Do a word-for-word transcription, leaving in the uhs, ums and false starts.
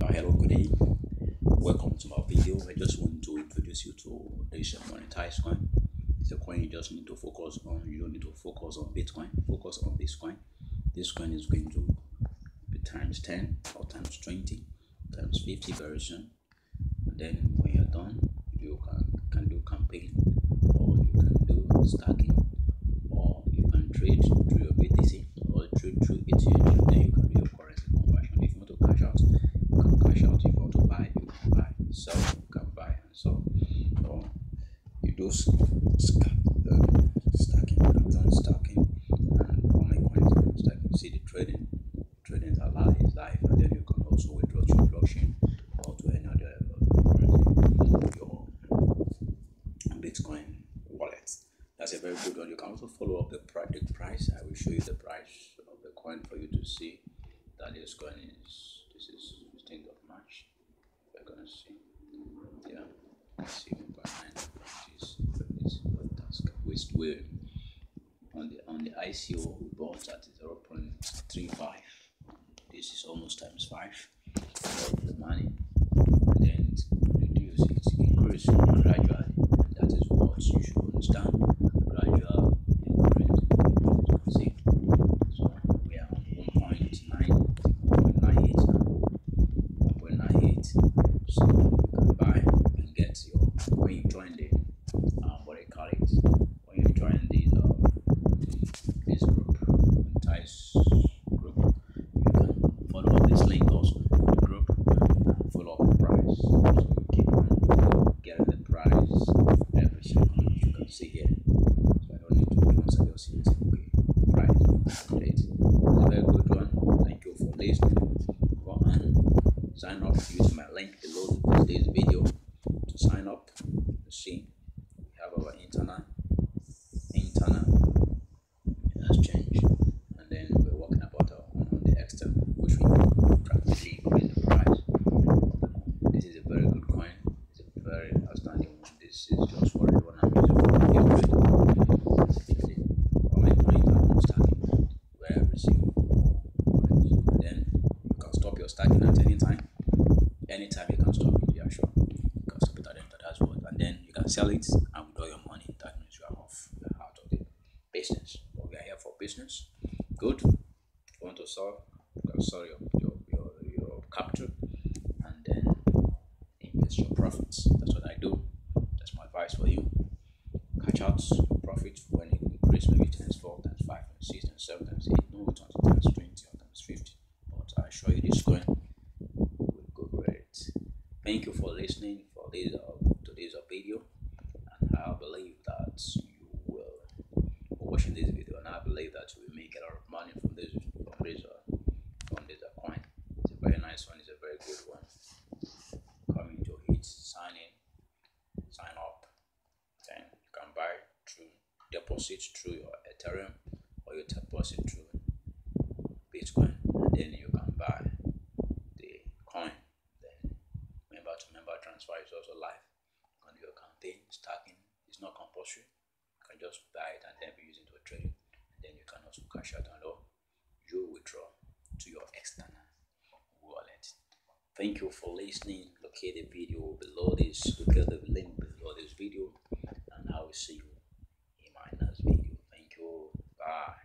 Hello, good day. Welcome to my video. I just want to introduce you to this monetized coin. It's a coin you just need to focus on. You don't need to focus on Bitcoin. Focus on this coin. This coin is going to be times ten or times twenty, times fifty very soon. And then when you're done, you can can do campaign, or you can do stacking, or you can trade through your B T C, or trade through E T H. Then you can do your currency conversion. If you want to cash out, you can cash out. If you want to buy, you can buy. Sell, you can buy and sell. Or you do uh, stacking. I've done stacking, and all my coins have been stacking. See the trading. Trading is alive, is live, and then you can also withdraw to blockchain or to any other currency, your Bitcoin wallet. That's a very good one. You can also follow up the project price. I will show you the price of the coin for you to see that this coin is. This is fifteenth of March. We're gonna see. Yeah. Let's see one point nine. This is what that's waste way on the on the I C O we bought at zero point three five. This is almost times five of the money, and then it reduce it increase gradually. That is what you should understand. Gradual increase. See, so we are on one point nine, one point nine eight now. one point nine eight. So you can buy, you can get your when you join the um what they call it when you join the uh, this group, ties group. You can follow up this link also in the group and follow up the price. So you keep on getting the price every second. You can see here. So I don't need to once I just see it. Okay, price. Great. It's a very good one. Thank you for listening. Go on, sign up using my link below today's video to sign up. You see, we have our internal internal exchange, and then we're working about our, on the X ten, which will practically increase the price. This is a very good coin. It's a very outstanding one. This is just for the one I'm using for video trading. Specifically, all my coins are not stacking where I receive. And then you can stop your stacking at any time. Anytime you can stop it, yeah, sure. You can stop it at any time, that's what. And then you can sell it and withdraw your money. That means you are off, you are out of the business. But we are here for business. Good. If you want to sell, you can sell your your your, your capital and then invest your profits. That's what I do. That's my advice for you. Catch out profit when it increases, maybe times four, times five, times six, times seven, times eight, no times times twenty or times fifty. But I show you this coin will go great. Thank you for listening for this uh, today's uh, video, and I believe that you will watching this video, and I believe that you will make a lot of money from this from this uh, from this uh, coin. It's a very nice one. It's a very good one. Coming to hit, sign in, sign up, then you can buy through deposit through your Ethereum, or you deposit through Bitcoin, and then you can buy the coin. Then member to member transfer is also live. You can do your campaign stacking. It's not compulsory. You can just buy it and then be using to a trading, and then you can also cash out and all you withdraw to your external wallet. Thank you for listening. Locate the video below this. Look at the link below this video, and I will see you in my next video. Thank you. Bye.